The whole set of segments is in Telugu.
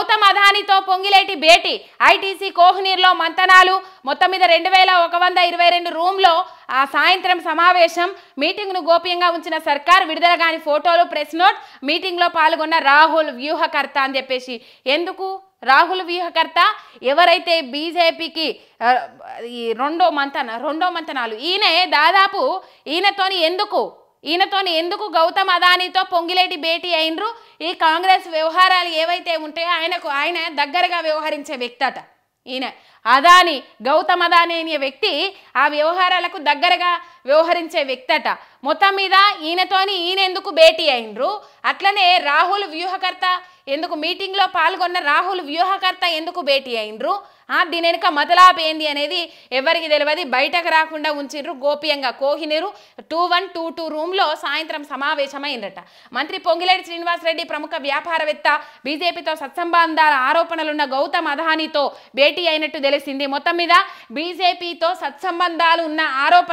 గౌతమ్ అదానీతో పొంగిలేటి భేటీ, ఐటీసీ కోహినూర్లో మంతనాలు, మొత్తం మీద 2122 రూమ్లో ఆ సాయంత్రం సమావేశం, మీటింగ్ను గోప్యంగా ఉంచిన సర్కార్, విడుదల కాని ఫోటోలు, ప్రెస్ నోట్, మీటింగ్లో పాల్గొన్న రాహుల్ వ్యూహకర్త అని చెప్పేసి. ఎందుకు రాహుల్ వ్యూహకర్త? ఎవరైతే బీజేపీకి ఈ రెండో మంతనాలు ఈయనే దాదాపు ఈయనతోని ఎందుకు గౌతమ్ అదానీతో పొంగిలేటి భేటీ అయినరు? ఈ కాంగ్రెస్ వ్యవహారాలు ఏవైతే ఉంటాయో ఆయన దగ్గరగా వ్యవహరించే వ్యక్తి అట ఈయన. అదానీ, గౌతమ్ అదానీ అనే వ్యక్తి ఆ వ్యవహారాలకు దగ్గరగా వ్యవహరించే వ్యక్తి అట. మొత్తం మీద ఈయన ఎందుకు భేటీ అయినరు? అట్లనే రాహుల్ వ్యూహకర్త ఎందుకు మీటింగ్లో పాల్గొన్న రాహుల్ వ్యూహకర్త ఎందుకు భేటీ అయినరు? దీని వెనుక మతలాభ ఏంది అనేది ఎవరికి తెలియదు, బయటకు రాకుండా ఉంచిర్రు గోప్యంగా. కోహినూరు 2122 రూమ్లో సాయంత్రం సమావేశమైందట. మంత్రి పొంగిలేటి శ్రీనివాసరెడ్డి, ప్రముఖ వ్యాపారవేత్త, బీజేపీతో సత్సంబంధాల ఆరోపణలున్న గౌతమ్ అదానీతో భేటీ అయినట్టు తెలిసింది. మొత్తం మీద బీజేపీతో సత్సంబంధాలు ఉన్న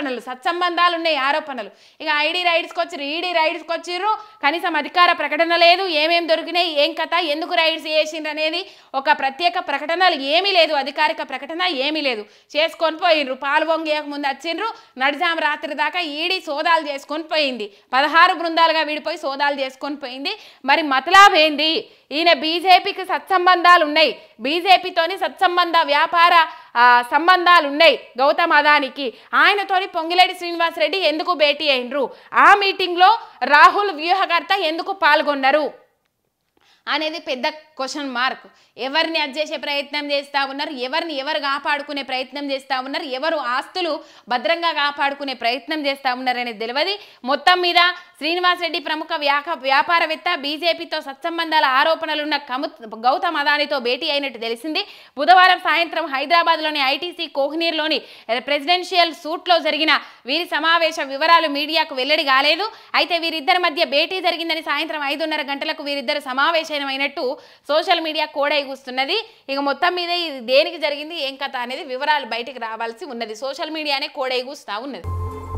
ఆరోపణలు. ఇక ఈడీ రైడ్స్కి వచ్చిర్రు, కనీసం అధికార ప్రకటన లేదు, ఏమేమి దొరికినాయి, ఏం కథ, ఎందుకు రైడ్స్ చేసిండ్రు అనేది ఒక ప్రత్యేక ప్రకటనలు ఏమీ లేదు, అధికారిక ప్రకటన ఏమీ లేదు. చేసుకొని పోయిండ్రు. పాల్గొంగేయక ముందు వచ్చిండ్రు, నడిజాం రాత్రి దాకా ఈడీ సోదాలు చేసుకొని పోయింది. 16 బృందాలుగా విడిపోయి సోదాలు చేసుకొని పోయింది. మరి మతలాభ ఏంది? ఈయన బీజేపీకి సత్సంబంధాలు ఉన్నాయి, బీజేపీతోని వ్యాపార సంబంధాలు ఉన్నాయి గౌతమ్ అదానీకి. ఆయనతోని పొంగిలేటి శ్రీనివాసరెడ్డి ఎందుకు భేటీ అయినరు? ఆ మీటింగ్లో రాహుల్ వ్యూహకర్త ఎందుకు పాల్గొన్నారు అనేది పెద్ద క్వశ్చన్ మార్క్. ఎవరిని అడ్జేసే ప్రయత్నం చేస్తూ ఉన్నారు, ఎవరు కాపాడుకునే ప్రయత్నం చేస్తూ ఉన్నారు, ఎవరు ఆస్తులు భద్రంగా కాపాడుకునే ప్రయత్నం చేస్తూ ఉన్నారు అనేది తెలియదు. మొత్తం మీద శ్రీనివాసరెడ్డి, ప్రముఖ వ్యాపారవేత్త, బీజేపీతో సత్సంబంధాల ఆరోపణలున్న గౌతమ్ అదానీతో భేటీ అయినట్టు తెలిసింది. బుధవారం సాయంత్రం హైదరాబాద్లోని ఐటీసీ కోహినూర్లోని ప్రెసిడెన్షియల్ సూట్లో జరిగిన వీరి సమావేశ వివరాలు మీడియాకు వెల్లడి కాలేదు. అయితే వీరిద్దరి మధ్య భేటీ జరిగిందని సాయంత్రం 5:30 గంటలకు వీరిద్దరు సమావేశమైనట్టు సోషల్ మీడియా కోడై కూస్తున్నది. ఇక మొత్తం మీద ఇది దేనికి జరిగింది, ఏం కథ అనేది వివరాలు బయటకు రావాల్సి ఉన్నది. సోషల్ మీడియానే కోడై కూస్తా ఉన్నది.